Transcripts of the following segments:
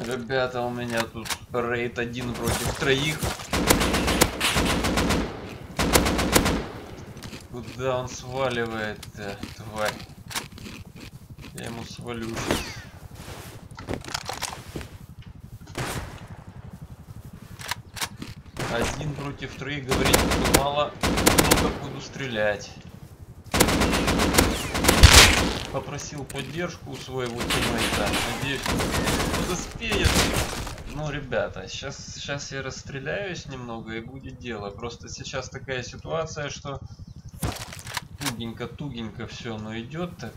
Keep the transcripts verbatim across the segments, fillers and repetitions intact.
Ребята, у меня тут рейд один против троих. Куда он сваливает-то, тварь? Я ему свалю сейчас. Один против троих, говорит, что мало, много буду стрелять. Попросил поддержку у своего тиммейта. Надеюсь, он подоспеет. Ну, ребята, сейчас, сейчас я расстреляюсь немного и будет дело. Просто сейчас такая ситуация, что тугенько-тугенько все, но идет так.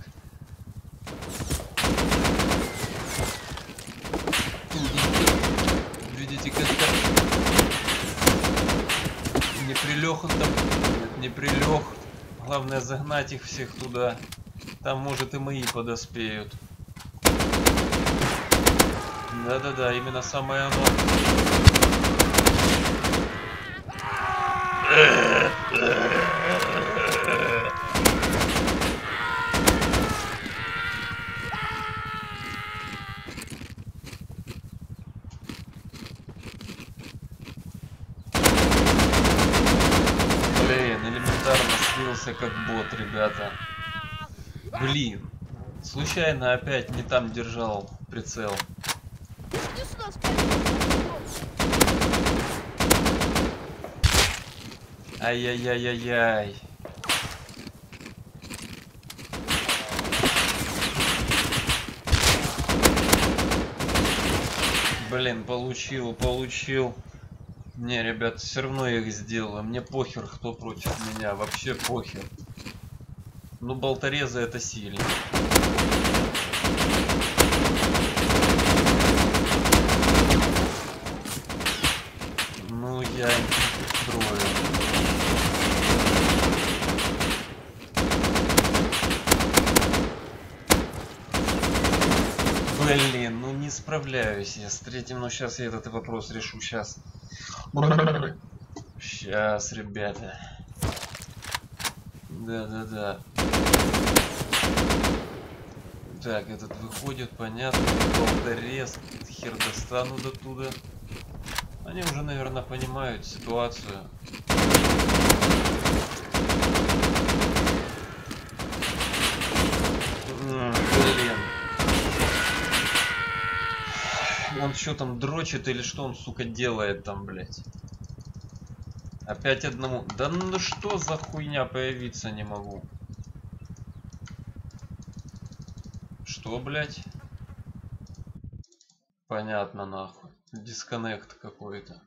Тугенько. Видите, как-то не прилег он там. Нет, не прилег. Главное загнать их всех туда. Там, может, и мои подоспеют. Да-да-да, именно самое оно. Блин, элементарно слился как бот, ребята. Блин, случайно опять не там держал прицел. Ай-яй-яй-яй-яй. Блин, получил, получил. Не, ребят, все равно я их сделаю. Мне похер, кто против меня. Вообще похер. Ну, болторезы это сильно. Ну, я им устрою. Блин, ну не справляюсь я с третьим, но сейчас я этот вопрос решу. Сейчас. Сейчас, ребята. Да-да-да. Так, этот выходит, понятно. Болторез. Хер достану до туда. Они уже, наверное, понимают ситуацию. Блин. Он что там дрочит или что он, сука, делает там, блядь? Опять одному. Да ну что за хуйня, появиться не могу. Что, блядь? Понятно, нахуй. Дисконнект какой-то.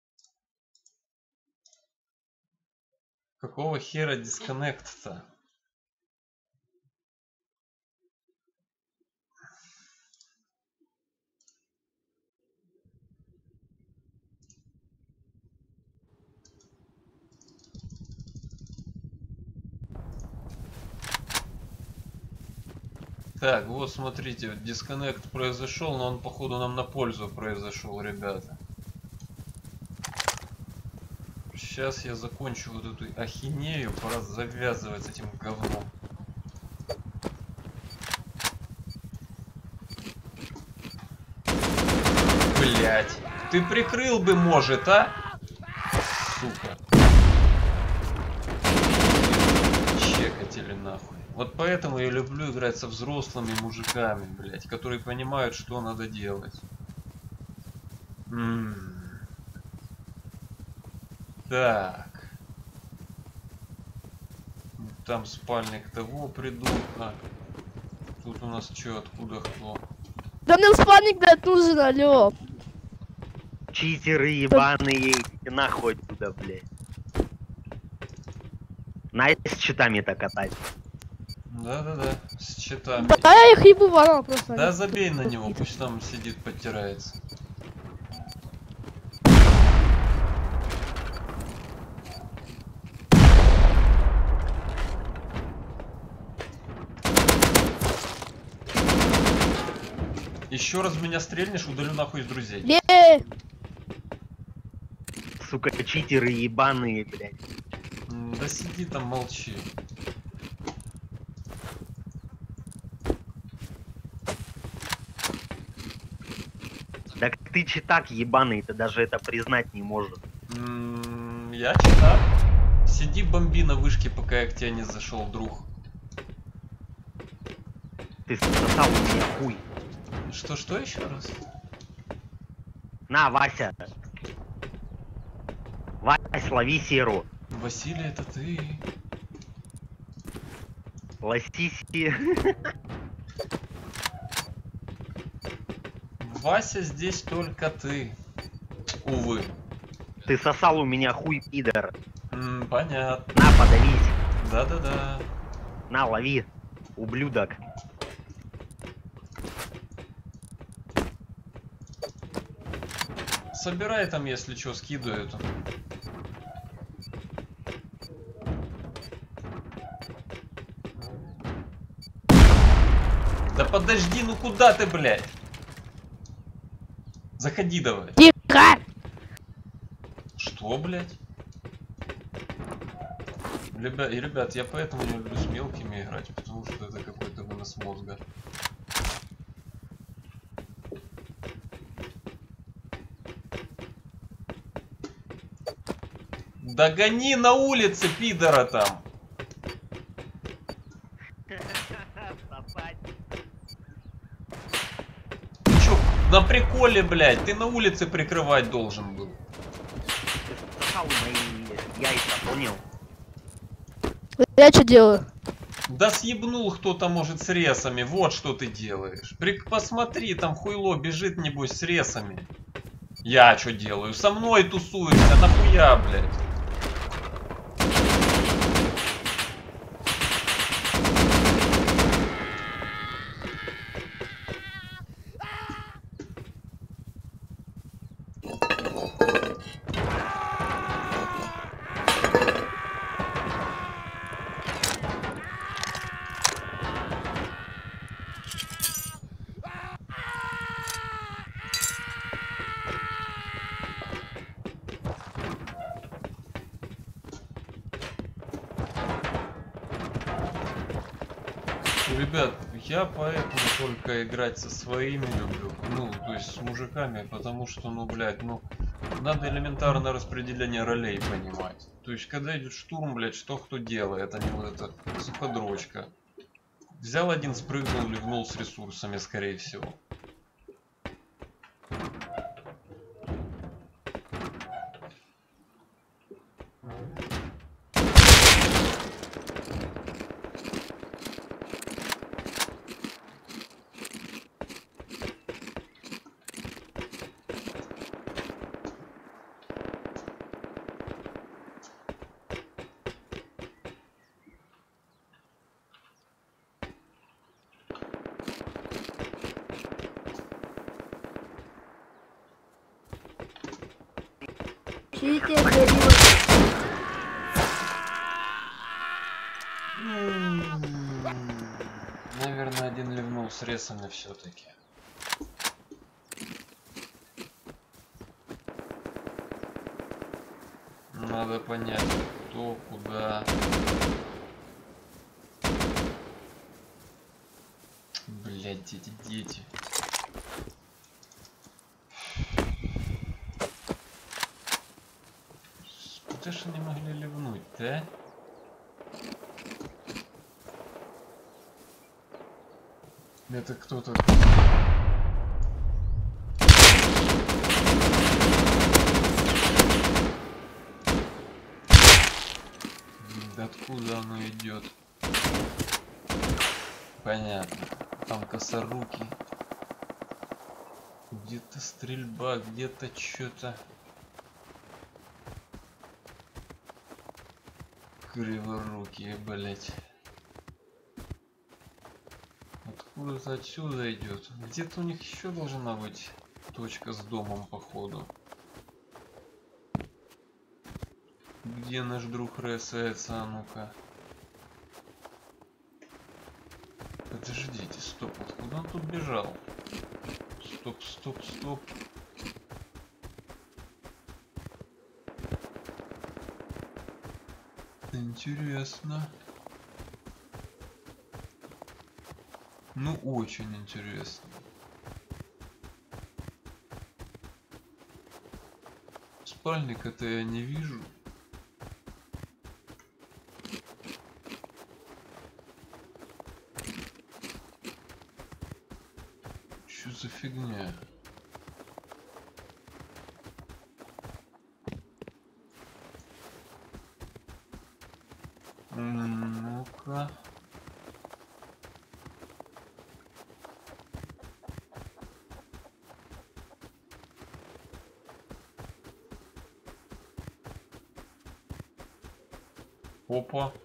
Какого хера дисконнект-то? Так, вот смотрите, вот дисконнект произошел, но он походу нам на пользу произошел, ребята. Сейчас я закончу вот эту ахинею, пора завязывать с этим говном. Блять, ты прикрыл бы, может, а? Сука. Чекатели нахуй. Вот поэтому я люблю играть со взрослыми мужиками, блять, которые понимают, что надо делать. М-м. Так. Там спальник того придут. А. Тут у нас что, откуда кто? Да мне спальник, блядь, нужен, алё. Читеры ебаные, нахуй туда, блядь. Найс с читами-то катать. Да-да-да, с читами. Да я их ебу ворал просто. Да забей на него, пусть там сидит, подтирается. Еще раз меня стрельнешь, удалю нахуй из друзей. Не. Сука, читеры ебаные, блядь. Да сиди там, молчи. ты читак ебаный, ты даже это признать не можешь. М, Я читаю. Сиди, бомби на вышке, пока я к тебе не зашел, друг. Ты сосал у меня хуй. Что, что еще раз? На, Вася. Вась, лови серу. Василий, это ты. Лосиси. Вася, здесь только ты. Увы. Ты сосал у меня хуй, пидор. М, понятно. На, подавись. Да-да-да. На, лови. Ублюдок. Собирай там, если что, скидываю. Да подожди, ну куда ты, блядь? Заходи давай. Тихо! Что, блядь? Ребят, и, ребят, я поэтому не люблю с мелкими играть, потому что это какой-то вынос мозга. Да гони на улице, пидора там! Ты чё, на приколе, блядь, ты на улице прикрывать должен был. Ты сосал мои яйца, понял? Я что делаю? Да съебнул кто-то, может, с ресами, вот что ты делаешь. Прик... Посмотри, там хуйло бежит, небось, с ресами. Я что делаю? Со мной тусуешься, нахуя, блядь? Ребят, я поэтому только играть со своими люблю, ну, то есть с мужиками, потому что, ну, блядь, ну, надо элементарно распределение ролей понимать. То есть, когда идет штурм, блядь, что кто делает, а не вот это суходрочка. Взял один, спрыгнул, ливнул с ресурсами, скорее всего. Читер, говорю. Наверное, один ливнул с ресами все-таки. Надо понять, кто, куда. Блять, эти дети. Куда ж они могли ливнуть, да? Это кто-то... Откуда оно идет? Понятно. Там косоруки. Где-то стрельба, где-то что-то. Криворукие, блять. Откуда-то отсюда идет. Где-то у них еще должна быть точка с домом, походу. Где наш друг ресается, а ну-ка. Подождите, стоп, откуда он тут бежал? Стоп, стоп, стоп. Интересно. Ну, очень интересно. спальника-то я не вижу. Что за фигня? Ну-ка. Опа.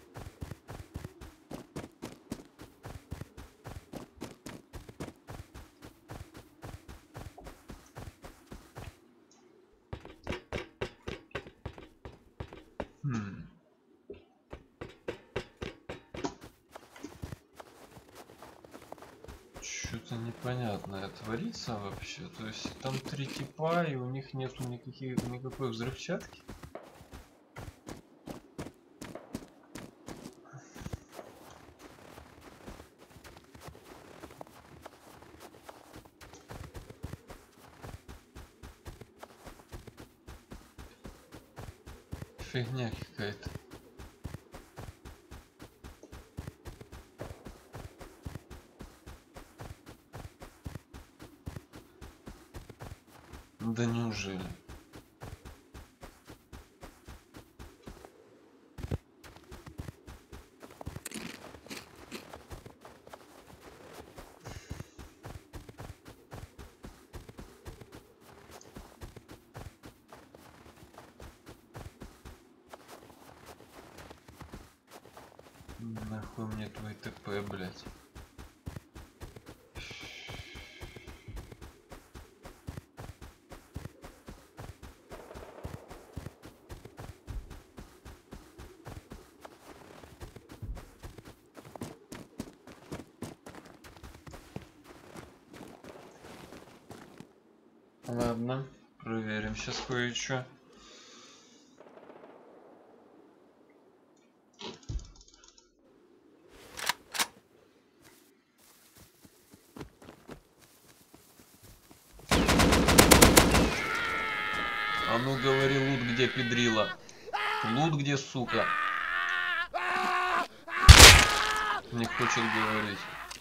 Хм. Что-то непонятное творится вообще. То есть там три типа, и у них нету никаких, никакой взрывчатки. Фигня какая-то. Да неужели? Нахуй мне твой ТП, блядь. Ладно, проверим сейчас кое-что. А ну говори, лут где, педрила? Лут где, сука? Не хочет говорить.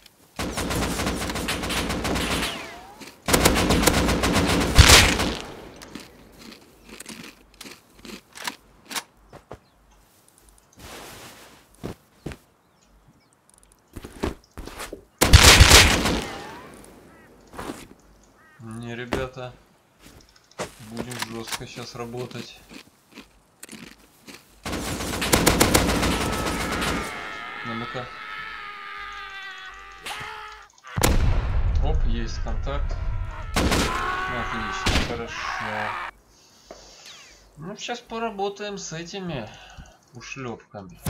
Не, ребята, будем жестко сейчас работать. Ну-ка. Оп, есть контакт. Отлично, хорошо. Ну, сейчас поработаем с этими ушлепками.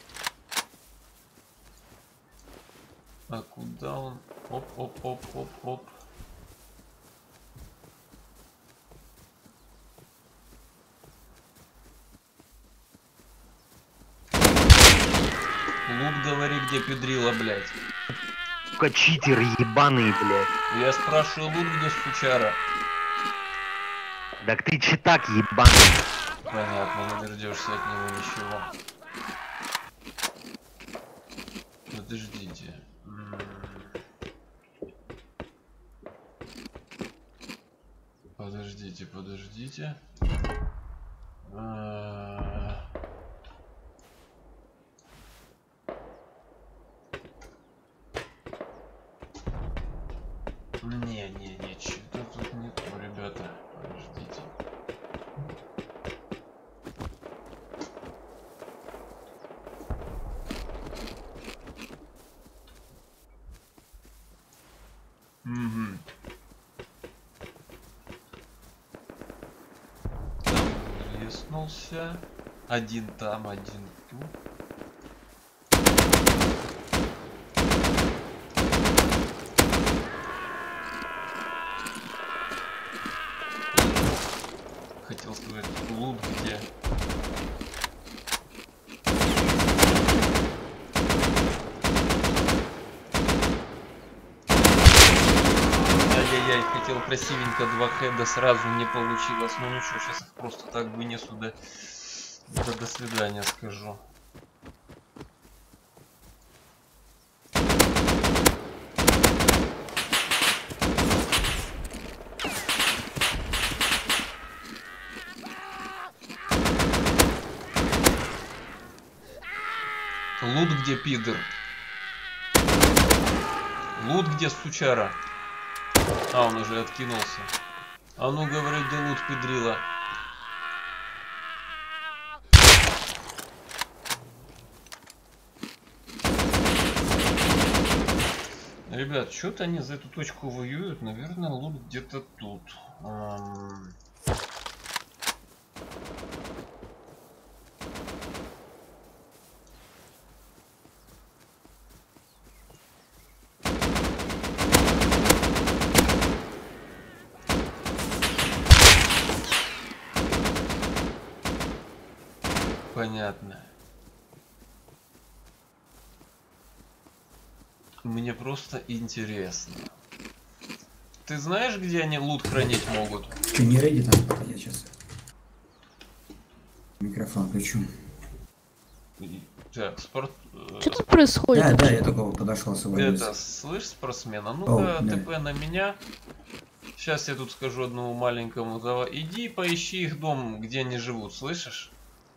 А куда он? Оп-оп-оп-оп-оп. Лут, говори, где педрила, блядь. Сука, читер ебаный, блядь. Я спрашиваю, лут где, сучара? Так ты читак ебаный. Понятно, не дождешься от него ничего. Подождите. Подождите, подождите. А... Не, не, не, что-то тут не то, ребята. Подождите. Угу. Там леснулся. Один там, один тут. Хотел сказать, лут где? Ай-яй-яй, хотел хотел красивенько два хеда, сразу не получилось. Ну ничего, сейчас их просто так вынесу, да, да до свидания скажу. Лут где, пидор? Лут где, сучара? А, он уже откинулся. А ну говори, где лут, педрила? Ребят, что-то они за эту точку воюют. Наверное, лут где-то тут. Эм... Понятно. Мне просто интересно. Ты знаешь, где они лут хранить могут? Ты не рейди там, пока я сейчас микрофон включу. Так, спорт... Что тут происходит? Да, да, вообще? я только подошел с собой. Это, слышь, спортсмена, ну-ка, О, да. ТП на меня. Сейчас я тут скажу одному маленькому, давай, иди поищи их дом, где они живут, слышишь?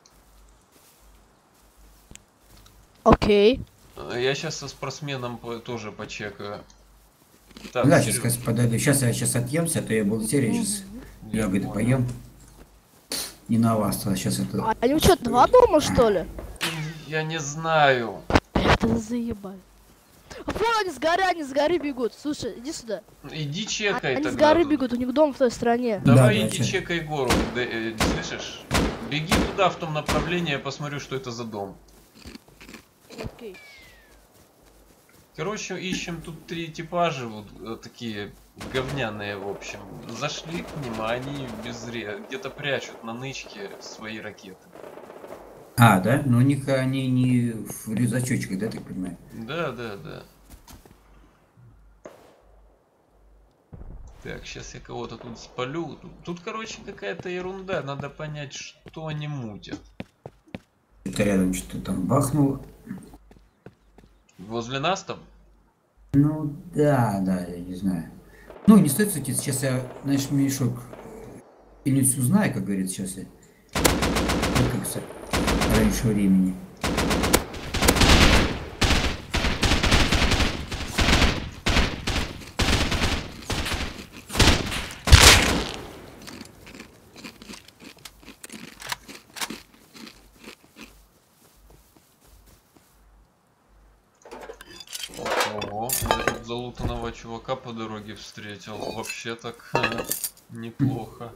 Окей. Я сейчас со спортсменом по- тоже почекаю. Так, Да, Серёг, сейчас подойду. Сейчас я сейчас отъемся, а то я был серии сейчас. я Ягоды понял. поем. Не на вас, а сейчас это. А они что, два дома, что ли? Я не знаю. Это заебали. А вон они с горы, они с горы бегут. Слушай, иди сюда. Иди А- чекай Они с тогда. горы тут. бегут, у них дом в той стране. Давай Да, да, иди чек. чекай гору, да, э, слышишь? Беги туда, в том направлении, я посмотрю, что это за дом. Окей. Короче, ищем тут три типажа, вот э, такие говняные, в общем. Зашли к ним, а они без ре... где-то прячут на нычке свои ракеты. А, да? Но у них они не в рюкзачочках, да, так понимаю? Да, да, да. Так, сейчас я кого-то тут спалю. Тут, тут, короче, какая-то ерунда. Надо понять, что они мутят. Что-то рядом что-то там бахнуло. Возле нас там? Ну, да, да, я не знаю. Ну, не стоит сути, сейчас я, знаешь, мешок или узнаю, как говорится, сейчас я. Ну, как сказать, раньше времени. Ого, я тут залутанного чувака по дороге встретил. Вообще так ха, неплохо.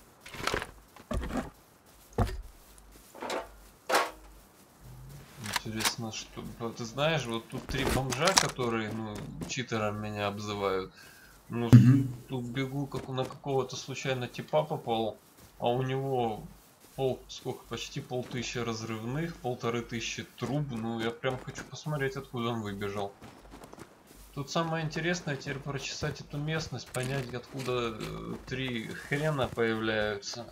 Интересно, что... Ты знаешь, вот тут три бомжа, которые, ну, читером меня обзывают. Ну, Мгм. тут бегу, как на какого-то случайно типа попал, а у него пол, сколько, почти полтысячи разрывных, полторы тысячи труб. Ну, я прям хочу посмотреть, откуда он выбежал. Тут самое интересное теперь прочесать эту местность, понять, откуда э, три хрена появляются.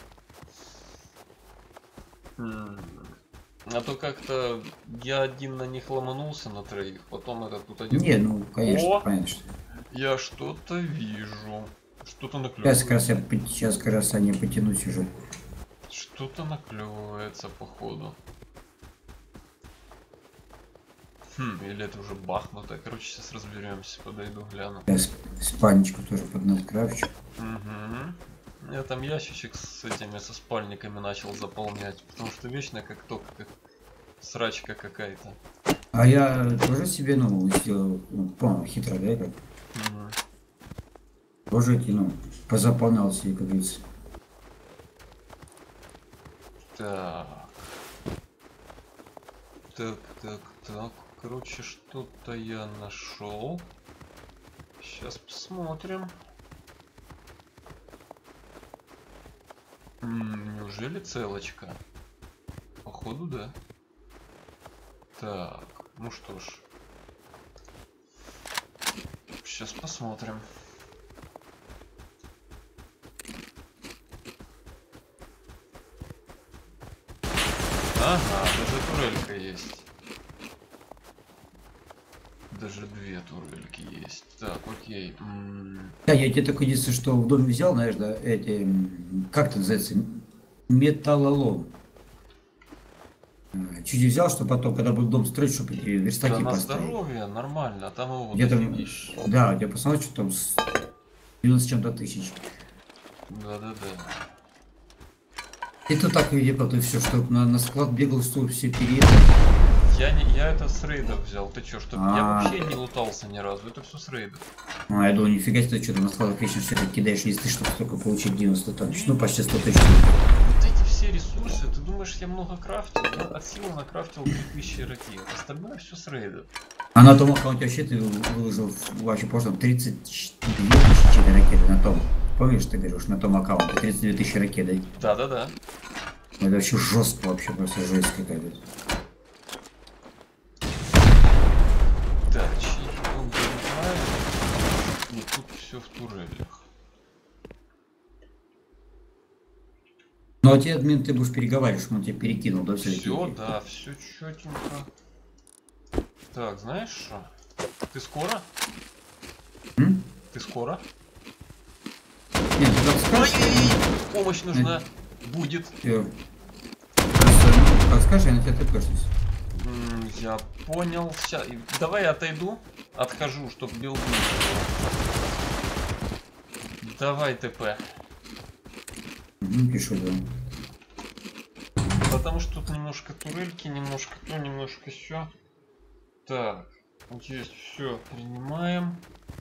М, А то как-то я один на них ломанулся на троих, потом этот тут один. Не, ну, конечно, О! понятно, что. Я что-то вижу. Что-то Сейчас как раз наклевывается. я пот- сейчас как раз они потянусь уже. Что-то наклевывается, походу. Хм, или это уже бахнуто. Короче, сейчас разберемся. Подойду, гляну. Я сп- спальничку тоже под надкрафчу. Угу. Я там ящичек с этими, со спальниками начал заполнять. Потому что вечно как только как срачка какая-то. А я тоже себе, ну, сделал, ну, понял, хитро, да, как? Мгм. Тоже эти, ну, позаполнял себе, как говорится. Так. Так, так, так. Короче, что-то я нашел. Сейчас посмотрим. М, неужели целочка? Походу, да. Так, ну что ж. Сейчас посмотрим. Ага, даже турелька есть. Даже две турельки есть. Так, окей. М, Да, я тебе только единственное, что в доме взял, знаешь, да, эти, м, как это называется, металлолом. А, Чуть взял, что потом, когда буду дом строить, чтобы эти Да верстаки на поставить. здоровье, нормально, а там его Где-то, дофигища. да, я посмотрел, что там с девяносто с чем-то тысяч. Да-да-да. И то так, и потом все, чтобы на, на склад бегал, чтобы все переехали. Я, не, я это с рейдов взял. Ты чё, что? Я А. вообще не лутался ни разу. Это все с рейдов. А, я думал, нифига себе, что ты на складах вечно все это кидаешь, если ты чтобы столько получить девяносто тысяч, ну почти сто тысяч. Вот эти все ресурсы, ты думаешь, я много крафтил? Я от силы накрафтил три тысячи ракет. Остальное все с рейдов. А на том аккаунте вообще ты выложил вообще просто тридцать две тысячи ракеты на том. Помнишь, ты говоришь, на том аккаунте тридцать две тысячи ракет, да? Да-да-да. Это вообще жестко, вообще просто жесть какая-то. Так, чьи он забирает. Ну тут все в турелях. Ну а тебе админ, ты будешь переговариваешь, он тебе перекинул, да, все? Все, да, все четенько. Так, знаешь что? Ты скоро? М? Ты скоро? Нет, ты так скажешь? Ой-ой-ой, помощь нужна. Будет. Всё. Как скажешь, я на тебя тэпэшусь. М, Я понял. Сейчас. Давай я отойду. Отхожу, чтоб билд. Давай ТП. Угу, пишу, да. Потому что тут немножко турельки, немножко то, немножко все. Так. Здесь все принимаем.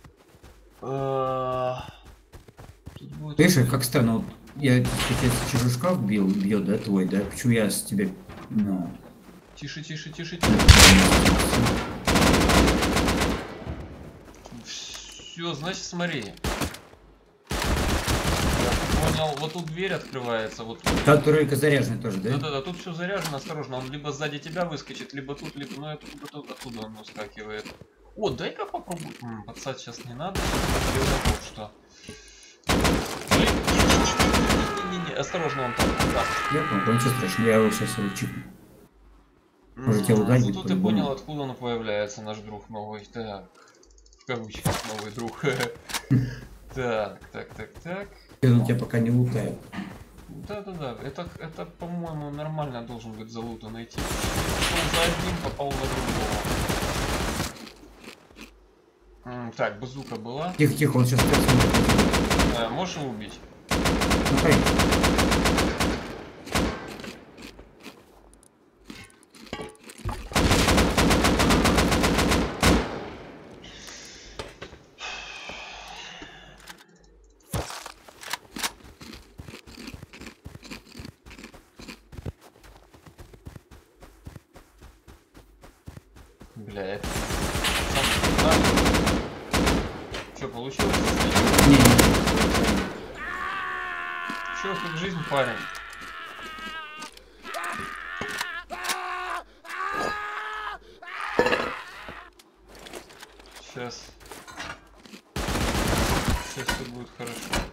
А, Тут будет... Видишь, как странно, вот я сейчас чужой шкаф бил, бьет, да, твой, да? Почему я с тебя, ну... Тише, тише, тише, тише. Все, значит, смотри. Я понял, вот тут дверь открывается, вот тут. Та турелька заряженная тоже, да? Да-да-да, тут все заряжено, осторожно, он либо сзади тебя выскочит, либо тут, либо, ну это тут, тут, оттуда он выскакивает. О, дай-ка попробуй. М, подсать сейчас не надо. Вот что. Блин, не-не-не-не-не-не-не, осторожно, он там. Да. Я понял, ничего страшного, я его сейчас чипну. Может, тебя ударить Ну, тут ты по-любому. понял, откуда он появляется, наш друг новый. Так. В кавычках новый друг. Так, так, так, так. Он тебя пока не лутает. Да-да-да, это, это по-моему, нормально должен быть залутанный тип. Шел за одним, попал на другого. М, Так, базука была. Тихо, тихо, он сейчас смотрит. А, можешь его убить? Ну, конечно. Бля, это... Что, получилось? Не, не, Чё, как жизнь, парень? Сейчас. Сейчас все будет хорошо.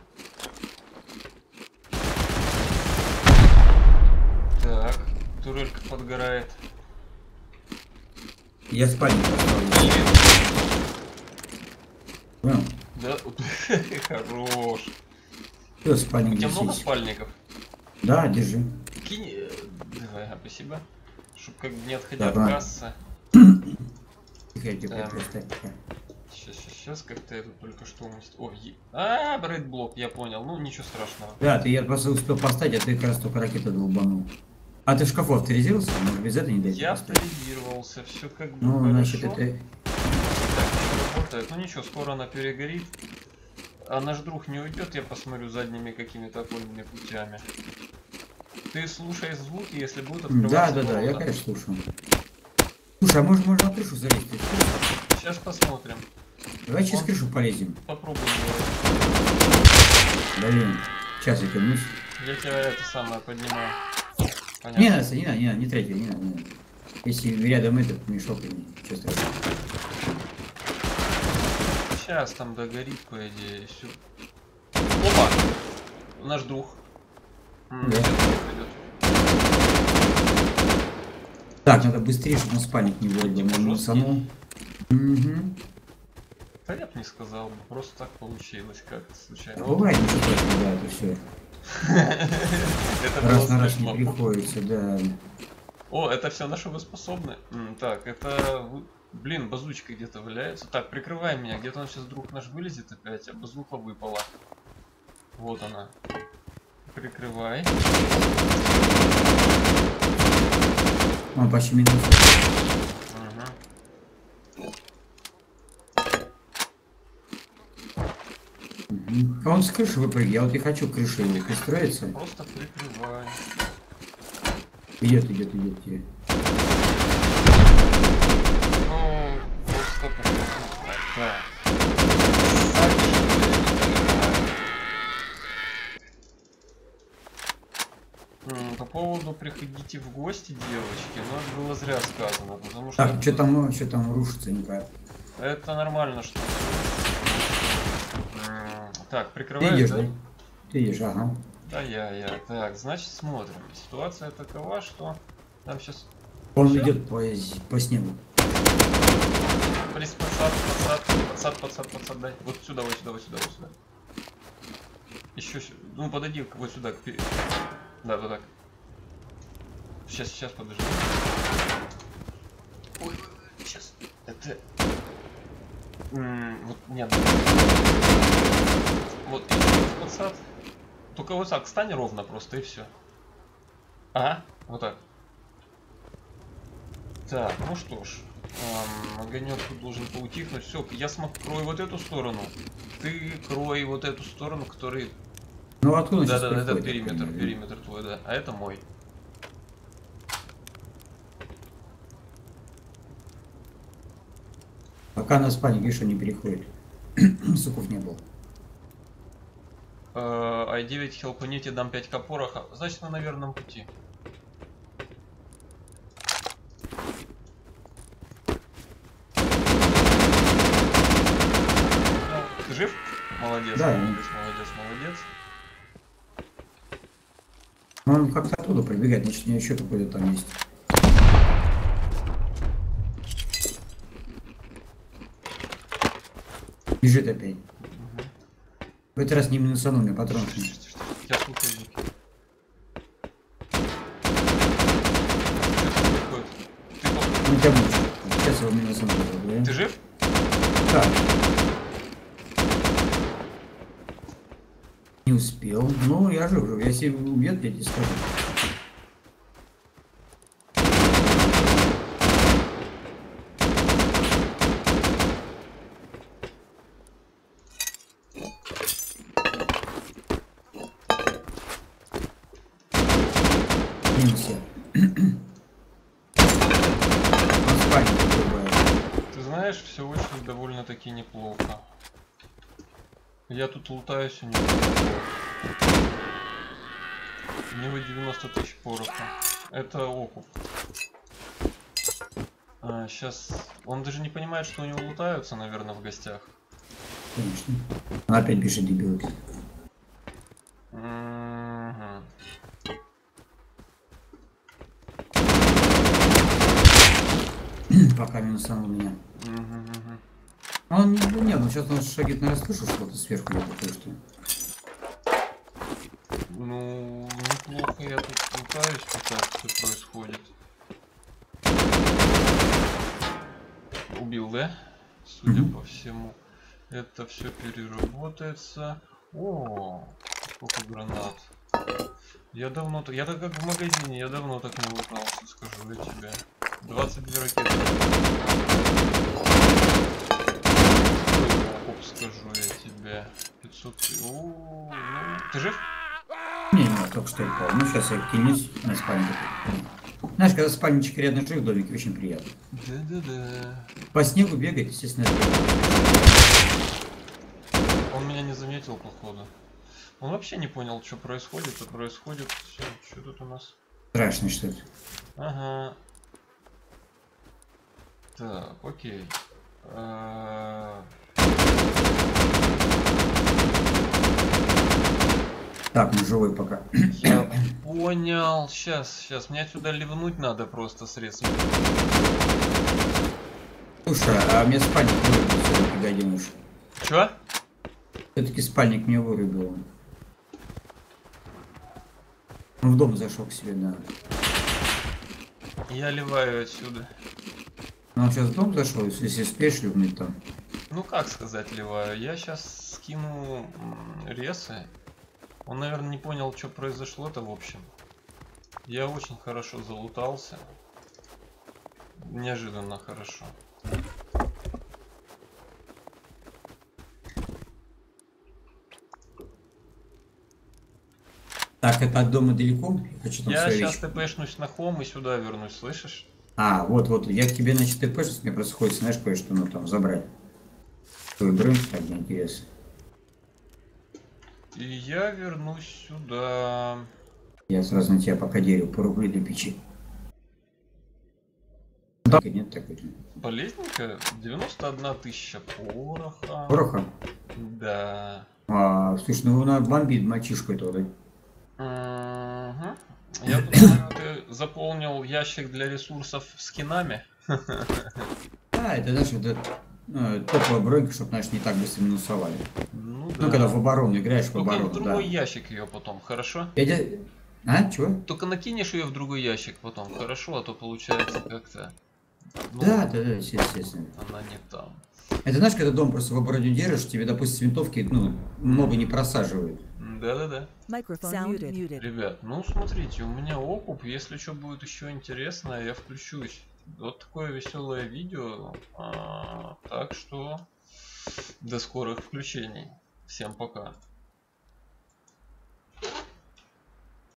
Так, турелька подгорает. я спальник поставлю. Блин, Понял? да, хорош. Все, спальник У тебя много здесь. спальников? Да, держи. Кинь. э, Давай, ага, спасибо. Чтоб как бы не отходя Да, от да. кассы. Тихо, я тебе Да. поставь пока. Сейчас, сейчас, сейчас, как-то это только что умест... О, е... А, брейдблок, я понял. Ну, ничего страшного. Да, ты я просто успел поставить, а ты как раз только ракеты долбанул. А ты в шкафу авторизировался? Может, без этого не дать? Я авторизировался, все как бы Ну, хорошо. значит, это... Так, всё работает. Ну ничего, скоро она перегорит. А наш друг не уйдет, я посмотрю задними какими-то окольными путями. Ты слушай звуки, если будет открываться. Да, да, да, я, ворота. конечно, слушаю. Слушай, а может, можно на крышу залезть? Сейчас посмотрим. Давай через Он- крышу полезем. Попробуем. Блин, сейчас я вернусь. Я тебя это самое поднимаю. Понятно. Не надо, не надо, не надо, не тратить, не надо, не надо. Если рядом этот мешок, ничего страшного. Сейчас там догорит, по идее, и все. Опа! Наш друг. М, Да. идёт, идёт. Так, надо быстрее, чтобы на спальник не вырубил. Типа Он жесткий? мусанул. Угу. Да я бы не сказал, бы, просто так получилось, как случайно. Бывает ничего такого, да, это все. Это было Раз на раз не смешно. приходится, да. О, это все на что вы способны? М, Так, это... вы- Блин, базучка где-то валяется. Так, прикрывай меня, где-то он сейчас вдруг наш вылезет опять, а базука выпала. Вот она. Прикрывай. Он почти минус. Ага. Мгм. А он с крыши выпрыгивает. Я вот не хочу к крыше его пристроиться. Просто прикрывай. Идет, идет, идет, идет. Ну, просто прикрывай. Так. М, По поводу приходите в гости, девочки, но это было зря сказано, потому что Так, что там, что там рушится, никак. это нормально, что... М, Так, Ты прикрывай, идешь, да? да? Ты идешь, ага. Да, я, я. Так, значит, смотрим. Ситуация такова, что там сейчас... Он Всё? идет по, по снегу. Плес, подсад, подсад, подсад, подсад, подсад, дай. Вот сюда, вот сюда, вот сюда, вот сюда. Еще, ну подойди вот сюда, к пе- да, вот так. Сейчас, сейчас, подожди. Ой, сейчас. Это... М, вот, нет. Вот, и подсад. Только вот так, стань ровно просто, и все. Ага, вот так. Так, ну что ж. Эм, огонек тут должен поутихнуть. Все, я смог крой вот эту сторону. Ты крой вот эту сторону, который... Ну откуда Да, сейчас да, это приходит, периметр, например, периметр твой, да. А это мой. Пока на спальник, видишь, он не переходит. Суков не было. ай девять хелпанете, дам пять к пороха. Значит, мы на верном пути. Ну, ты жив? Молодец, Да, молодец, молодец, молодец. Он как-то оттуда пробегает, значит, у него еще какой-то там есть. Бежит опять. В этот раз не минусанул, у меня патрон. Я слушаю звуки. Ты, по- Ну, тебя будет. Сейчас его минусанул. Да? ты жив? Да. Не успел. Ну, я жив, жив. Если убьет, я тебе скажу. Минус я. Он спальник вырубает. Ты знаешь, все очень довольно-таки неплохо. Я тут лутаюсь у него. У него девяносто тысяч пороха. Это окуп. А, сейчас... Он даже не понимает, что у него лутаются, наверное, в гостях. Конечно. Он опять бежит, дебил. Мгм. Пока минусанул меня. Мгм, мгм. Он, ну, нет, ну сейчас он шагит, наверное, слышу что-то сверху, я такое, что... Ну, неплохо я тут лутаюсь, пока все происходит. Убил, да? Судя Мгм. по всему. Это все переработается. О, сколько гранат. Я давно так. Я так как в магазине, я давно так не лутался, скажу я тебе. двадцать две ракеты. Оп, скажу я тебе. пятьсот. О, ну, ты жив? Не, не, только что упал. Ну, сейчас я кинусь на спальник. Знаешь, когда спальничек рядом жив в домике, очень приятно. Да-да-да. По снегу бегает, естественно. Он меня не заметил, походу. Он вообще не понял, что происходит, а происходит. Все, что тут у нас? Страшно что-то. Ага. Так, окей. А, Так, мы живой пока. Я понял. Сейчас, сейчас. Мне отсюда ливнуть надо просто средства. Слушай, а мне спальник вырубил, все-таки, гаденыш. Чё? Все-таки спальник мне вырубил. Он в дом зашел к себе, да. Я ливаю отсюда. Ну, он сейчас в дом зашел, если спеешь ливнуть там. Ну как сказать ливаю? Я сейчас скину м, ресы. Он, наверное, не понял, что произошло-то в общем. Я очень хорошо залутался. Неожиданно хорошо. Так, это от дома далеко? Я хочу там Я свои сейчас вещи. тпшнусь на хом и сюда вернусь, слышишь? А, вот, вот, я к тебе, значит, тпшусь, мне просто хочется, знаешь, кое-что, ну, там, забрать. Твой бронь, так, мне интересно. И я вернусь сюда. Я сразу на тебя пока дерево порублю до печи. Да, нет такой. Полезненько. девяносто одна тысяча пороха. Пороха? Да. А, слушай, ну она бомбит мальчишку этого, да? Угу. Я тут смотрю, ты заполнил ящик для ресурсов скинами. А, это, знаешь, это э, топовая бронька, чтобы, знаешь, не так быстро минусовали. Ну да. Ну, когда в оборону играешь, в Только оборону, в другой да. ящик ее потом, хорошо? Федя... А, чего? Только накинешь ее в другой ящик потом, хорошо, а то получается как-то. Ну, Да, да, да, естественно. она не там. Это знаешь, когда дом просто в обороне держишь, тебе, допустим, с винтовки, ну, много не просаживают. Да-да-да. Microphone muted. Ребят, ну смотрите, у меня окуп, если что будет еще интересно, я включусь. Вот такое веселое видео. А, так что до скорых включений. Всем пока.